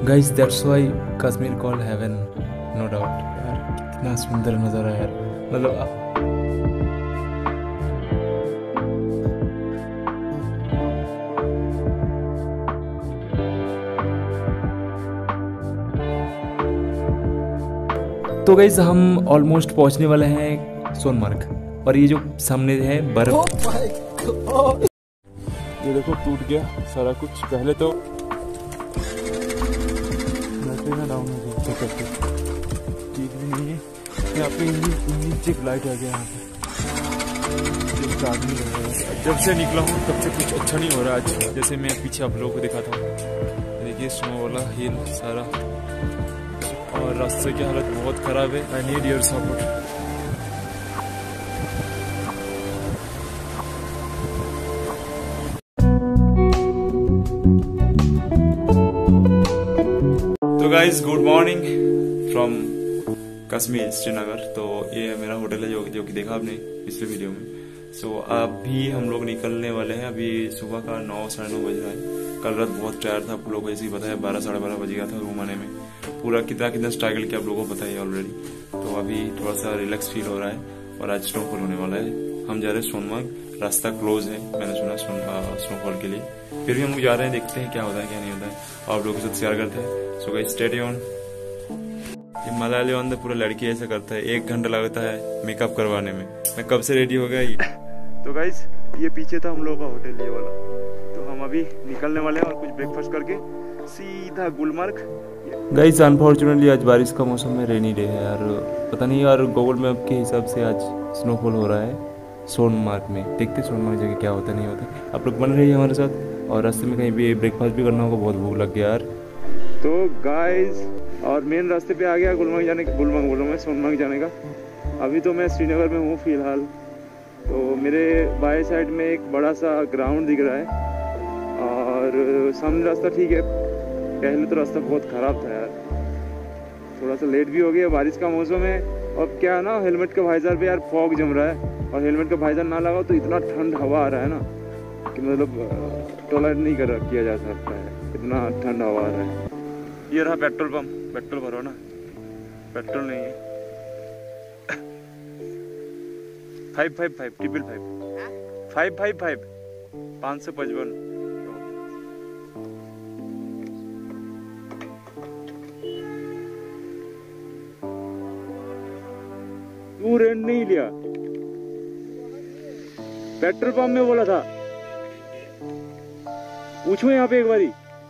Guys that's why Kashmir called heaven, no doubt. यार कितना सुंदर नज़ारा है यार, मतलब तो गाइस हम ऑलमोस्ट पहुंचने वाले हैं सोनमर्ग, और ये जो सामने है बर्फ। ये देखो टूट गया सारा कुछ। पहले तो डाउन हो गया, ठीक भी नहीं है। यहाँ पे नीचे फ्लाइट आ गया। यहाँ पे आदमी जब से निकला हूँ तब से कुछ अच्छा नहीं हो रहा आज। जैसे मैं पीछे आप लोगों को दिखाता हूँ, देखिए स्नो वाला हिल सारा, और रास्ते की हालत बहुत ख़राब है। I need your support. तो guys good morning from Kashmir Srinagar. तो ये है मेरा होटल है जो कि देखा आपने पिछले वीडियो में। सो अभी हम लोग निकलने वाले हैं। अभी सुबह का 9 साढ़े 9 बज रहा है। कल रात बहुत टायर्ड था, आप लोगों को ऐसे ही पता है। 12 साढ़े 12 बज गया था रूम आने में। पूरा कितना स्ट्रगल किया आप लोगों को पता है ऑलरेडी। तो अभी थोड़ा सा रिलैक्स फील हो रहा है, और आज स्नोफॉल होने वाला है। हम जा रहे हैं सोनमर्ग। रास्ता क्लोज है, मैंने सुना स्नोफॉल के लिए। फिर भी हम लोग जा रहे हैं, देखते हैं क्या होता है क्या नहीं होता है, और आप लोगों के साथ शेयर करते हैं। So guys stay tuned. ये मलाली वाला पूरा लड़की ऐसा करता है, 1 घंटा लगता है मेकअप करवाने में। मैं कब से रेडी हो गया ये। तो गाइस ये पीछे था हम लोगों का होटल ये वाला। तो हम अभी निकलने वाले हैं, और कुछ ब्रेकफास्ट करके सीधा गुलमर्ग। गाइस अनफॉर्चुनेटली आज बारिश का मौसम में रेनी डे है यार। पता नहीं यार, गूगल मैप के हिसाब से आज स्नोफॉल हो रहा है सोनमर्ग में। देखते सोनमर्ग जगह क्या होता नहीं होता। आप लोग बन रही है हमारे साथ, और रास्ते में कहीं भी ब्रेकफास्ट भी करना होगा। बहुत भूख लग गया यार। तो गाइस और मेन रास्ते पे आ गया गुलमर्ग जाने का। गुलमर्ग बोल रहा हूँ मैं, सोनमर्ग जाने का। अभी तो मैं श्रीनगर में हूँ फिलहाल। तो मेरे बाएं साइड में एक बड़ा सा ग्राउंड दिख रहा है, और सामने रास्ता ठीक है। पहले तो रास्ता बहुत ख़राब था यार। थोड़ा सा लेट भी हो गया, बारिश का मौसम है। और क्या ना, हेलमेट का वाइजर पे यार फॉग जम रहा है, और हेलमेट का वाइजर ना लगाओ तो इतना ठंड हवा आ रहा है ना कि मतलब टॉलरेट नहीं किया जा सकता है, इतना ठंड हवा आ रहा है। ये रहा पेट्रोल पंप, पेट्रोल भरो ना। पेट्रोल नहीं है। 555 555 555। तू रेंट नहीं लिया, पेट्रोल पंप में बोला था। पूछो यहाँ पे एक बारी।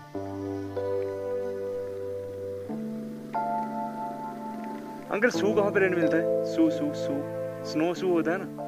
अंकल शू कहाँ पे रेंट मिलता है? शू स्नो शू होता है ना।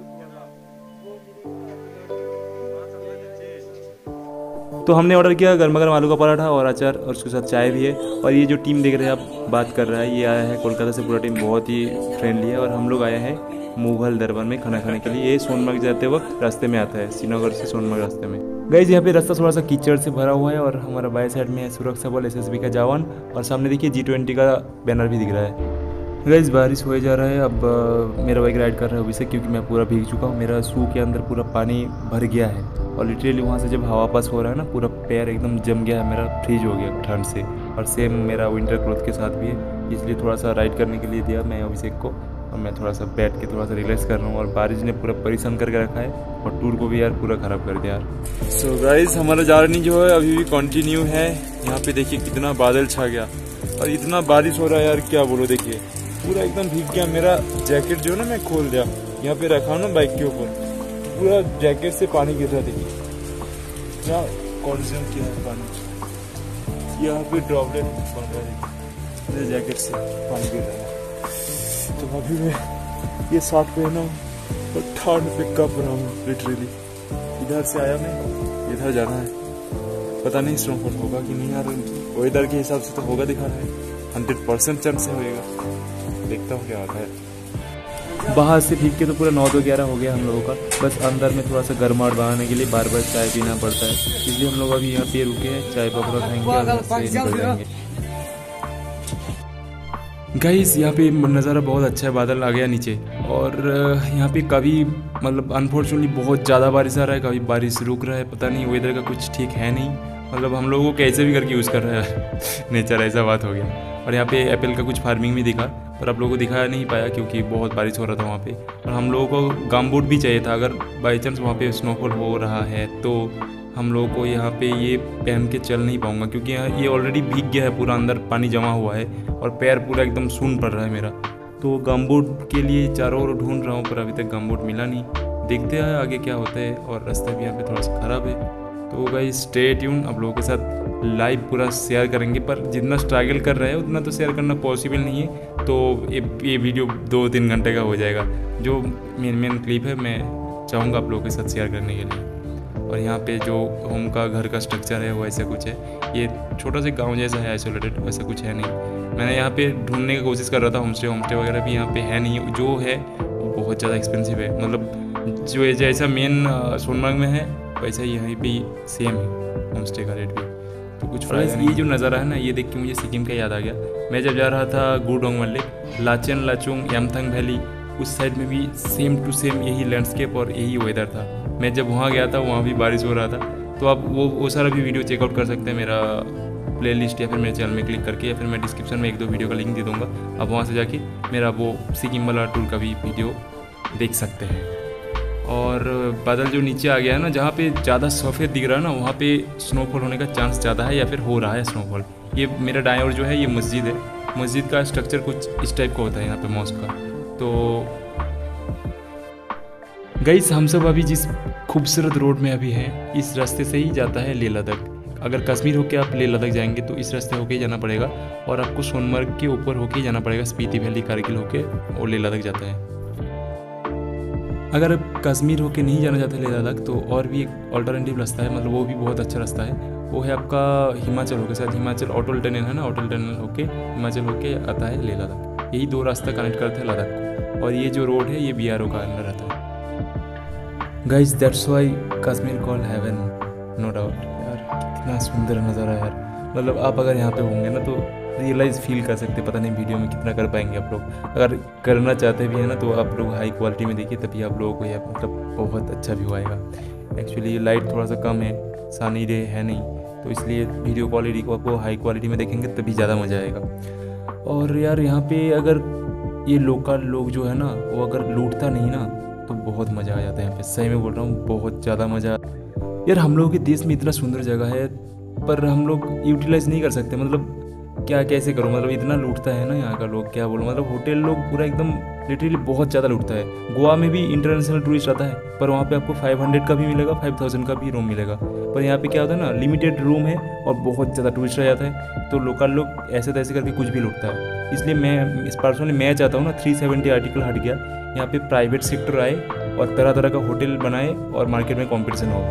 तो हमने ऑर्डर किया गर्मा गर्म आलू का पराठा और अचार, और उसके साथ चाय भी है। और ये जो टीम देख रहे हैं आप बात कर रहा है, ये आया है कोलकाता से। पूरा टीम बहुत ही फ्रेंडली है, और हम लोग आए हैं मुगल दरबार में खाना खाने के लिए। ये सोनमर्ग जाते वक्त रास्ते में आता है, श्रीनगर से सोनमर्ग रास्ते में। गाइस यहाँ पे रास्ता थोड़ा सा कीचड़ से भरा हुआ है, और हमारा बाएं साइड में है सुरक्षा बल SSB का जवान, और सामने देखिए G20 का बैनर भी दिख रहा है। गाइस बारिश हो जा रहा है। अब मेरा बाइक राइड कर रहा है अभी से, क्योंकि मैं पूरा भीग चुका हूँ। मेरा शू के अंदर पूरा पानी भर गया है, और लिटरली वहाँ से जब हवा पास हो रहा है ना, पूरा पैर एकदम जम गया है मेरा, फ्रीज हो गया ठंड से। और सेम मेरा विंटर क्लोथ के साथ भी है, इसलिए थोड़ा सा राइड करने के लिए दिया मैं अभिषेक को, और मैं थोड़ा सा बैठ के थोड़ा सा रिलैक्स कर रहा हूँ। और बारिश ने पूरा परेशान करके रखा है, और टूर को भी यार पूरा ख़राब कर दिया यार। सो गाइस हमारा जर्नी जो है अभी भी कंटिन्यू है। यहाँ पे देखिए कितना बादल छा गया, और इतना बारिश हो रहा है यार, क्या बोलो। देखिए पूरा एकदम भीग गया। मेरा जैकेट जो है ना मैं खोल दिया, यहाँ पे रखा ना बाइक के ऊपर, पूरा जैकेट से पानी गिर रहा। देखिए क्या कंडीशन किया है पानी। यहाँ पे ड्रॉपलेट बन रहा है, मेरे जैकेट से पानी गिर रहा है। तो अभी मैं ये शर्ट पहना हूँ, और ठंड पे कप रहा हूँ लिटरली। इधर से आया मैं, इधर जाना है। पता नहीं स्नोफॉल होगा कि नहीं यार। वेदर के हिसाब से तो होगा दिखा रहा है, 100% चांस से होएगा। देखता हूँ क्या होता है। बाहर से भीग के तो पूरा 9-11 हो गया हम लोगों का। बस अंदर में थोड़ा सा गर्माहट बढ़ाने के लिए बार बार चाय पीना पड़ता है, इसलिए हम लोग अभी यहाँ पे रुके हैं। चाय पकौड़ा खाएंगे और निकल जाएंगे। गाइस यहाँ पे नज़ारा बहुत अच्छा है, बादल आ गया नीचे। और यहाँ पे कभी मतलब अनफॉर्चुनेटली बहुत ज़्यादा बारिश आ रहा है, कभी बारिश रुक रहा है, पता नहीं वेदर का कुछ ठीक है नहीं। मतलब हम लोगों को कैसे भी करके यूज़ कर रहा है नेचर, ऐसा बात हो गया। और यहाँ पे एप्पल का कुछ फार्मिंग भी दिखा, पर आप लोगों को दिखा नहीं पाया क्योंकि बहुत बारिश हो रहा था वहाँ पे। और हम लोगों को गमबूट भी चाहिए था, अगर बाई चांस वहाँ पे स्नोफॉल हो रहा है तो हम लोगों को यहाँ पे ये पहन के चल नहीं पाऊँगा, क्योंकि यहाँ ये ऑलरेडी भीग गया है पूरा, अंदर पानी जमा हुआ है और पैर पूरा एकदम सून पड़ रहा है मेरा। तो गमबूट के लिए चारों ओर ढूंढ रहा हूँ, पर अभी तक गमबूट मिला नहीं। देखते हैं आगे क्या होता है। और रास्ता भी यहाँ पे थोड़ा सा ख़राब है। तो गाइस स्टे ट्यून, आप लोगों के साथ लाइव पूरा शेयर करेंगे, पर जितना स्ट्रगल कर रहे हैं उतना तो शेयर करना पॉसिबल नहीं है। तो ये वीडियो 2-3 घंटे का हो जाएगा। जो मेन क्लिप है मैं चाहूँगा आप लोगों के साथ शेयर करने के लिए। और यहाँ पे जो होम का घर का स्ट्रक्चर है वो ऐसा कुछ है, ये छोटा सा गांव जैसा है, आइसोलेटेड, वैसा कुछ है नहीं। मैंने यहाँ पे ढूंढने की कोशिश कर रहा था, होमस्टे वगैरह भी यहाँ पे है नहीं, जो है वो बहुत ज़्यादा एक्सपेंसिव है। मतलब जो जैसा मेन सोनमर्ग में है वैसा ही यहाँ पे सेम है होमस्टे का रेट भी। तो कुछ फायदा नहीं। ये जो नज़ारा है ना, ये देख के मुझे सिक्किम का याद आ गया। मैं जब जा रहा था गुडोंग लेक, लाचेन लाचुंग यामथंग वैली, उस साइड में भी सेम टू सेम यही लैंडस्केप और यही वेदर था। मैं जब वहाँ गया था वहाँ भी बारिश हो रहा था। तो आप वो सारा भी वीडियो चेकआउट कर सकते हैं मेरा प्लेलिस्ट या फिर मेरे चैनल में क्लिक करके, या फिर मैं डिस्क्रिप्शन में 1-2 वीडियो का लिंक दे दूँगा। आप वहाँ से जाके मेरा वो सिक्किम वाला टूर का भी वीडियो देख सकते हैं। और बादल जो नीचे आ गया है ना, जहाँ पे ज़्यादा सफ़ेद दिख रहा है ना, वहाँ पे स्नोफॉल होने का चांस ज़्यादा है या फिर हो रहा है स्नोफॉल। ये मेरा दाएं ओर जो है ये मस्जिद है। मस्जिद का स्ट्रक्चर कुछ इस टाइप का होता है यहाँ पे मॉस्क का। तो गाइस हम सब अभी जिस खूबसूरत रोड में अभी हैं, इस रास्ते से ही जाता है लेह लद्दाख। अगर कश्मीर होके आप लेह लद्दाख जाएंगे तो इस रास्ते होके ही जाना पड़ेगा, और आपको सोनमर्ग के ऊपर होके ही जाना पड़ेगा, स्पीति वैली कारगिल होके और लेह लद्दाख जाता है। अगर आप कश्मीर होके नहीं जाना चाहते लेह लद्दाख तो और भी एक ऑल्टरनेटिव रास्ता है, मतलब वो भी बहुत अच्छा रास्ता है। वो है आपका हिमाचल होके, शायद हिमाचल अटल टनल है ना, अटल टनल होके हिमाचल होके आता है लेह लद्दाख। यही 2 रास्ता कनेक्ट करते हैं लद्दाख को, और ये जो रोड है ये BRO का अंडर आता है। Guys that's why Kashmir call heaven, no doubt. यार कितना सुंदर नज़ारा है यार। मतलब आप अगर यहाँ पे होंगे ना तो रियलाइज़ फील कर सकते, पता नहीं वीडियो में कितना कर पाएंगे आप लोग। अगर करना चाहते भी है ना तो आप लोग हाई क्वालिटी में देखिए, तभी आप लोगों को यह मतलब बहुत अच्छा व्यू आएगा। एक्चुअली लाइट थोड़ा सा कम है, सनी डे है नहीं, तो इसलिए वीडियो क्वालिटी को आपको हाई क्वालिटी में देखेंगे तभी ज़्यादा मज़ा आएगा। और यार यहाँ पे अगर ये लोकल लोग जो है ना, वो अगर लूटता नहीं ना तो बहुत मज़ा आ जाता है यहाँ पे। सही में बोल रहा हूँ, बहुत ज़्यादा मज़ा। यार हम लोगों के देश में इतना सुंदर जगह है, पर हम लोग यूटिलाइज़ नहीं कर सकते। मतलब क्या कैसे करूँ, मतलब इतना लूटता है ना यहाँ का लोग, क्या बोलूँ। मतलब होटल लोग पूरा एकदम लिटरली बहुत ज़्यादा लूटता है। गोवा में भी इंटरनेशनल टूरिस्ट आता है, पर वहाँ पे आपको 500 का भी मिलेगा, 5000 का भी रूम मिलेगा। पर यहाँ पे क्या होता है ना, लिमिटेड रूम है और बहुत ज़्यादा टूरिस्ट आ जाता है, तो लोकल लोग ऐसे तैसे करके कुछ भी लूटता है। इसलिए मैं पर्सनली मैं चाहता हूँ ना 370 आर्टिकल हट गया, यहाँ पे प्राइवेट सेक्टर आए और तरह तरह का होटल बनाए और मार्केट में कंपटीशन हो।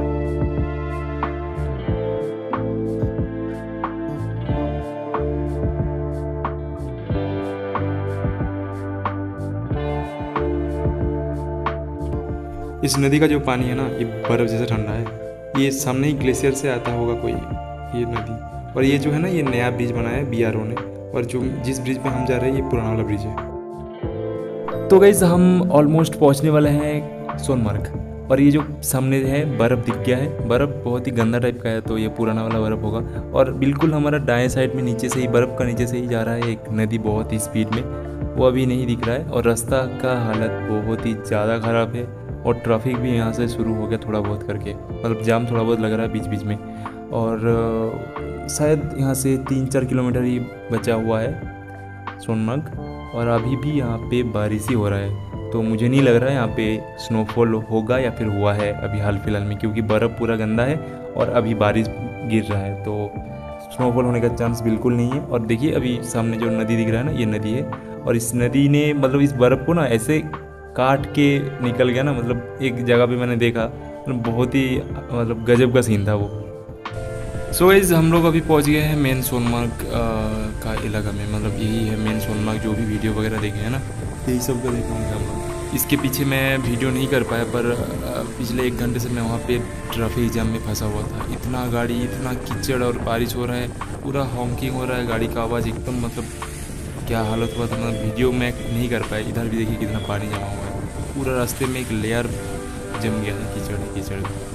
इस नदी का जो पानी है ना, ये बर्फ़ जैसा ठंडा है। ये सामने ही ग्लेशियर से आता होगा कोई ये नदी। और ये जो है ना, ये नया ब्रिज बनाया है BRO ने, और जो जिस ब्रिज पे हम जा रहे हैं ये पुराना वाला ब्रिज है। तो गाइस हम ऑलमोस्ट पहुंचने वाले हैं सोनमर्ग, और ये जो सामने है बर्फ़ दिख गया है। बर्फ़ बहुत ही गंदा टाइप का है, तो ये पुराना वाला बर्फ़ होगा। और बिल्कुल हमारा दाएं साइड में नीचे से ही बर्फ़ का नीचे से ही जा रहा है एक नदी बहुत ही स्पीड में, वो अभी नहीं दिख रहा है। और रास्ता का हालत बहुत ही ज़्यादा ख़राब है, और ट्रैफिक भी यहाँ से शुरू हो गया थोड़ा बहुत करके, मतलब जाम थोड़ा बहुत लग रहा है बीच बीच में। और शायद यहाँ से 3-4 किलोमीटर ही बचा हुआ है सोनमर्ग, और अभी भी यहाँ पे बारिश ही हो रहा है। तो मुझे नहीं लग रहा है यहाँ पे स्नोफॉल होगा या फिर हुआ है अभी हाल फिलहाल में, क्योंकि बर्फ़ पूरा गंदा है और अभी बारिश गिर रहा है, तो स्नोफॉल होने का चांस बिल्कुल नहीं है। और देखिए अभी सामने जो नदी दिख रहा है ना, ये नदी है, और इस नदी ने मतलब इस बर्फ़ को ना ऐसे काट के निकल गया ना। मतलब एक जगह पे मैंने देखा, मतलब बहुत ही मतलब गजब का सीन था वो। सो गाइस हम लोग अभी पहुंच गए हैं मेन सोनमर्ग का इलाका में। मतलब यही है मेन सोनमर्ग, जो भी वीडियो वगैरह देखे हैं ना, यही सब का देखेंगे हम लोग। इसके पीछे मैं वीडियो नहीं कर पाया, पर पिछले 1 घंटे से मैं वहाँ पे ट्रैफिक जाम में फंसा हुआ था। इतना गाड़ी, इतना कीचड़ और बारिश हो रहा है, पूरा हॉन्किंग हो रहा है, गाड़ी का आवाज़ एकदम, मतलब क्या हालत हुआ था। मतलब वीडियो में नहीं कर पाया। इधर भी देखिए कितना पानी जमा हुआ है, पूरा रास्ते में एक लेयर जम गया है कीचड़।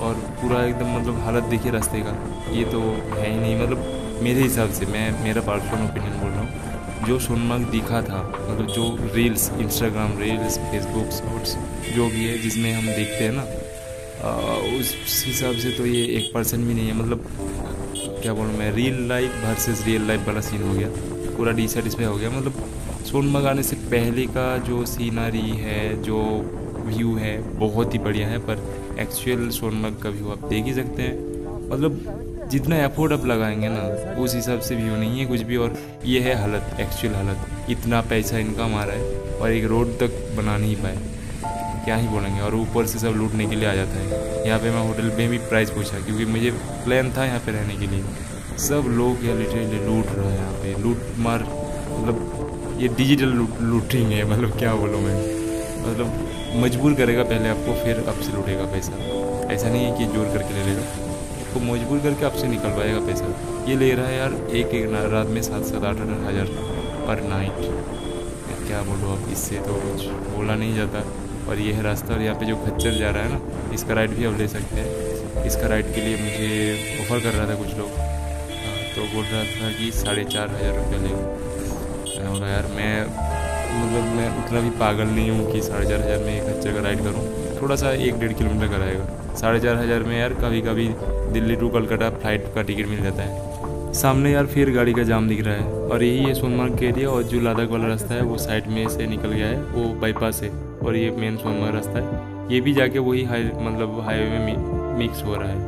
और पूरा एकदम मतलब हालत देखिए रास्ते का, ये तो है ही नहीं। मतलब मेरे हिसाब से, मैं मेरा पर्सनल ओपिनियन बोल रहा हूँ, जो सोनमर्ग दिखा था, मतलब जो reels, Instagram reels, Facebook shorts जो भी है जिसमें हम देखते हैं ना, उस हिसाब से तो ये 1% भी नहीं है। मतलब क्या बोलूँ मैं, real life versus real life वाला सीन हो गया, पूरा डिससेटिस्फाई हो गया। मतलब सोनमर्ग आने से पहले का जो सीनरी है, जो व्यू है, बहुत ही बढ़िया है, पर एक्चुअल सोनमर्ग का व्यू आप देख ही सकते हैं। मतलब जितना एफर्ट आप लगाएंगे ना, उस हिसाब से व्यू नहीं है कुछ भी। और ये है हालत, एक्चुअल हालत। इतना पैसा इनकम आ रहा है और एक रोड तक बना नहीं पाए, क्या ही बोलेंगे। और ऊपर से सब लूटने के लिए आ जाता है। यहाँ पे मैं होटल में भी प्राइस पूछा, क्योंकि मुझे प्लान था यहाँ पे रहने के लिए। सब लोग यहाँ लिटरली लूट रहे हैं, यहाँ पे लूट मार, मतलब ये डिजिटल लूटिंग है। मतलब क्या बोलूँ मैं, मतलब मजबूर करेगा पहले आपको, फिर आपसे लूटेगा पैसा। ऐसा नहीं है कि जोर करके ले लेगा, आपको मजबूर करके आपसे निकलवाएगा पैसा। ये ले रहा है यार एक रात में 7-8 हज़ार पर नाइट। क्या बोलो अब, इससे तो कुछ बोला नहीं जाता। और ये है रास्ता। और यहाँ पे जो खच्चर जा रहा है ना, इसका राइड भी आप ले सकते हैं। इसका राइड के लिए मुझे ऑफ़र कर रहा था कुछ लोग, तो बोल रहा था कि 4,500 रुपये लेंगे। मैंने बोला यार मैं उतना भी पागल नहीं हूँ कि 4,500 में एक खच्चर का राइड करूँ। थोड़ा सा 1-1.5 किलोमीटर कराएगा। 4,500 में यार कभी कभी दिल्ली टू कलकत्ता फ्लाइट का टिकट मिल जाता है। सामने यार फिर गाड़ी का जाम दिख रहा है। और यही है सोनमर्ग के एरिया। और जो लद्दाख वाला रास्ता है वो साइड में से निकल गया है, वो बाईपास है। और ये मेन सोनमर्ग रास्ता है, ये भी जाके वही मतलब हाईवे में मिक्स हो रहा है।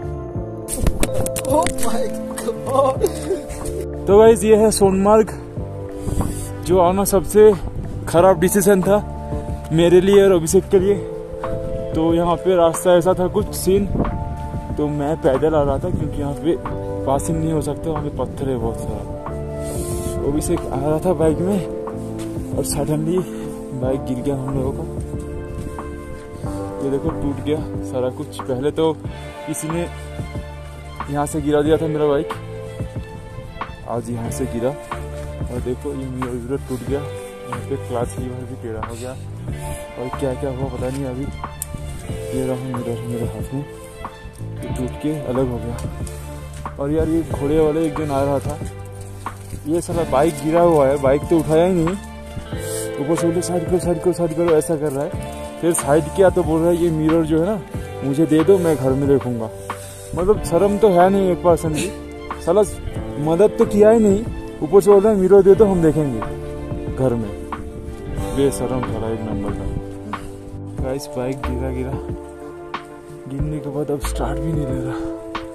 तो गाइस ये है सोनमर्ग, जो आना सबसे खराब डिसीजन था मेरे लिए और अभिषेक के लिए। तो यहाँ पे रास्ता ऐसा था कुछ सीन, तो मैं पैदल आ रहा था क्योंकि यहाँ पे पासिंग नहीं हो सकता, वहाँ पे पत्थर है बहुत सारा। अभिषेक आ रहा था बाइक में और सडनली बाइक गिर गया हम लोगों का। ये देखो टूट गया सारा कुछ। पहले तो किसी ने यहाँ से गिरा दिया था मेरा बाइक, आज यहाँ से गिरा। और देखो ये मिरर टूट गया, यहाँ पे क्लास लीवर भी टेढ़ा हो गया। और क्या क्या हुआ पता नहीं। अभी ये रहा मिरर मेरे हाथ में, तो टूट के अलग हो गया। और यार ये घोड़े वाले एक दिन आ रहा था, ये साला बाइक गिरा हुआ है, बाइक तो उठाया ही नहीं, ऊपर से बोले साइड करो साइड करो साइड करो ऐसा कर रहा है। फिर साइड किया तो बोल रहा है ये मिरर जो है ना मुझे दे दो, मैं घर में देखूंगा। मतलब शर्म तो है नहीं 1% भी, साला मदद तो किया ही नहीं, ऊपर से बोल रहा है मिरर दे दो हम देखेंगे घर में। बेशरम साला एक नंबर का। गाइस बाइक गिरने के बाद अब स्टार्ट भी नहीं ले रहा।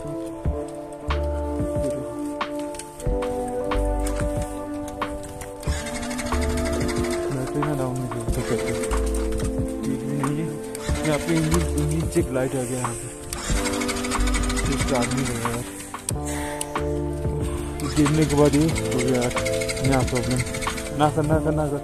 बैटरी ना डाउन नहीं किया तो ठीक भी नहीं है। यहाँ पे इंजन चेक लाइट आ गया, यहाँ पे स्टार्ट नहीं लगा यार। गिरने के बाद ये हो गया यार नया प्रॉब्लम। ना कर।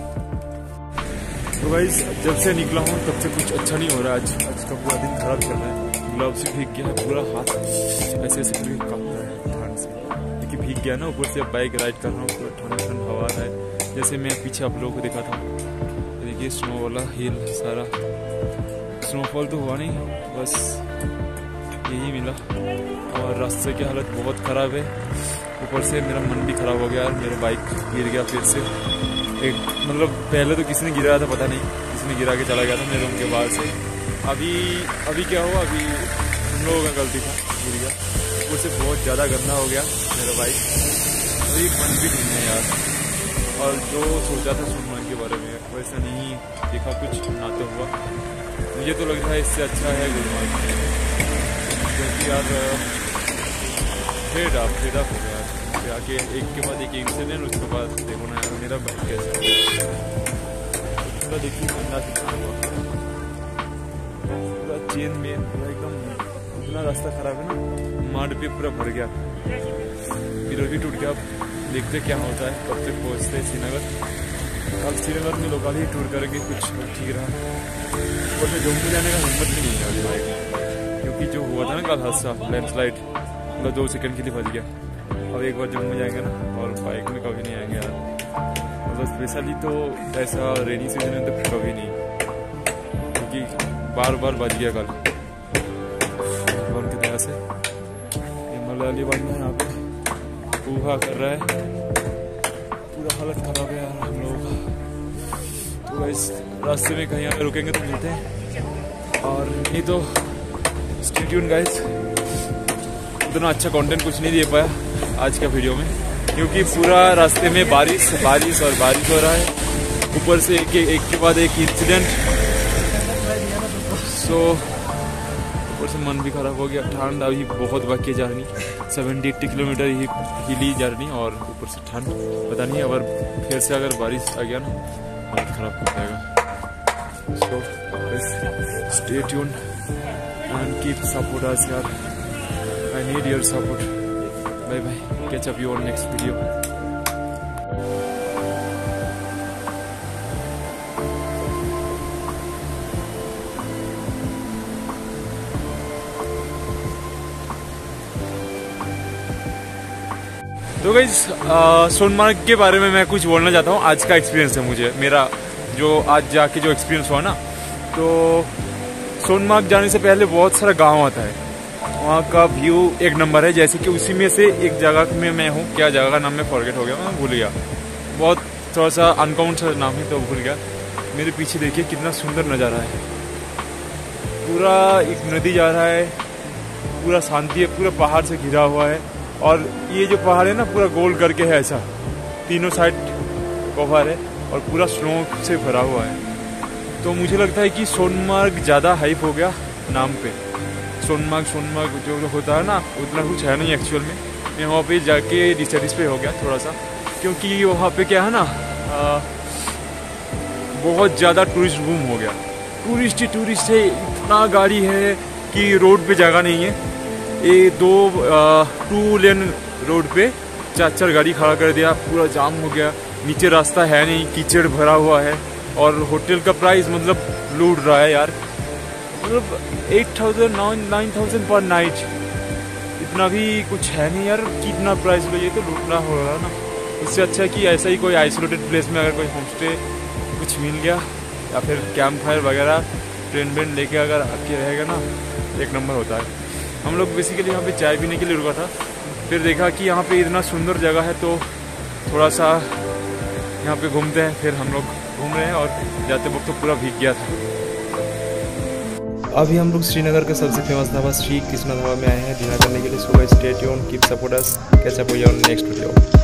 तो गाइस जब से निकला हूँ तब से कुछ अच्छा नहीं हो रहा। आज का पूरा दिन खराब चल रहा है। ग्लव्स से भीग गया है पूरा हाथ, ऐसे पूरे कांप रहा है ठंड से, क्योंकि भीग गया ना। ऊपर से बाइक राइड कर रहा हूँ, पूरा ठंड हवा रहा है। जैसे मैं पीछे आप लोगों को देखा था, देखिए स्नो वाला हिल सारा। स्नोफॉल तो हुआ नहीं, बस यही मिला। और रास्ते की हालत बहुत ख़राब है। ऊपर से मेरा मन भी ख़राब हो गया और मेरा बाइक गिर गया फिर से। एक मतलब पहले तो किसी ने गिराया था, पता नहीं किसी ने गिरा के चला गया था मेरे रूम के बाहर से। अभी क्या हुआ, अभी हम लोगों का गलती था, गिर गया। ऊपर से बहुत ज़्यादा गंदा हो गया मेरा बाइक। अभी मन भी नहीं है यार। और जो सोचा था सोनमर्ग के बारे में वैसा नहीं देखा, कुछ ना तो हुआ। मुझे तो लग रहा है इससे अच्छा है गुलमर्ग, क्योंकि यार फेड अप हो गया आके एक के बाद एक इंसिडेंट। उसके बाद देखो ना यार मेरा बाइक कैसा पूरा देखिए गंदा कितना हुआ, पूरा चेन में पूरा एकदम इतना रास्ता खराब है ना, माड पे पूरा भर गया। फिर भी टूट गया। देखते क्या होता है, कब तक पहुँचते हैं श्रीनगर। कल श्रीनगर में लोकल ही टूर करेंगे, कुछ ठीक रहा। और मैं जम्मू जाने का हिम्मत भी नहीं है अभी बाइक, क्योंकि जो हुआ था ना कल हादसा, लैंडस्लाइड, मतलब 2 सेकंड के लिए फंस गया। अब एक बार जम्मू जाएंगे ना, और बाइक में कभी नहीं आएंगे यार। मतलब स्पेशली तो ऐसा रेनी सीजन में तो कभी नहीं, क्योंकि बार बच गया कल। तालिबान में यहाँ पे पूहा कर रहा है, पूरा हालत खराब है यार हम लोग। तो इस रास्ते में कहीं अगर रुकेंगे तो मिलते हैं, और नहीं तो स्टे ट्यून गाइस। उतना अच्छा कंटेंट कुछ नहीं दे पाया आज का वीडियो में, क्योंकि पूरा रास्ते में बारिश और बारिश हो रहा है, ऊपर से एक के बाद एक इंसिडेंट। सो ऊपर से मन भी खराब हो गया। ठंड अभी बहुत बाकी जर्नी, 70-80 किलोमीटर हिली जर्नी, और ऊपर से ठंड। पता नहीं अगर फिर से अगर बारिश आ गया ना हालत खराब हो जाएगा। So stay tuned and keep support us यार, I need your support. Bye bye, catch up you on next video. तो गाइस सोनमार्ग के बारे में मैं कुछ बोलना चाहता हूँ। आज का एक्सपीरियंस है मुझे, मेरा जो आज जाके जो एक्सपीरियंस हुआ ना, तो सोनमार्ग जाने से पहले बहुत सारा गांव आता है, वहाँ का व्यू एक नंबर है। जैसे कि उसी में से एक जगह में मैं हूँ, क्या जगह का नाम मैं फॉरगेट हो गया, मैं भूल गया, बहुत थोड़ा सा अनकाउंट सा नाम है तो भूल गया। मेरे पीछे देखिए कितना सुंदर नज़ारा है, पूरा एक नदी जा रहा है, पूरा शांति है, पूरा पहाड़ से घिरा हुआ है। और ये जो पहाड़ है ना पूरा गोल करके है, ऐसा तीनों साइड पहाड़ है और पूरा स्नो से भरा हुआ है। तो मुझे लगता है कि सोनमार्ग ज़्यादा हाइप हो गया नाम पे। सोनमार्ग जो होता है ना उतना कुछ है नहीं एक्चुअल में। मैं वहाँ पे जाके डिससेटिस्फाई हो गया थोड़ा सा, क्योंकि वहाँ पे क्या है ना बहुत ज़्यादा टूरिस्ट बूम हो गया। टूरिस्ट है, इतना गाड़ी है कि रोड पे जगह नहीं है। ये 2 लेन रोड पे 4 गाड़ी खड़ा कर दिया, पूरा जाम हो गया। नीचे रास्ता है नहीं, कीचड़ भरा हुआ है, और होटल का प्राइस मतलब लूट रहा है यार, मतलब 8,000-9,000 पर नाइट। इतना भी कुछ है नहीं यार, कितना प्राइस लो, ये तो लूटना हो रहा है ना। इससे अच्छा है कि ऐसा ही कोई आइसोलेटेड प्लेस में अगर कोई होमस्टे कुछ मिल गया, या फिर कैंप फायर वगैरह ट्रेन वेन लेके अगर आके रहेगा ना, एक नंबर होता है। हम लोग बेसिकली यहाँ पे चाय पीने के लिए रुका था, फिर देखा कि यहाँ पे इतना सुंदर जगह है तो थोड़ा सा यहाँ पे घूमते हैं। फिर हम लोग घूम रहे हैं और जाते वक्त तो पूरा भीग गया था। अभी हम लोग श्रीनगर के सबसे फेमस ढाबा श्री कृष्णा ढाबा में आए हैं डिनर करने के लिए। So guys stay tuned, keep support us, catch up on next video.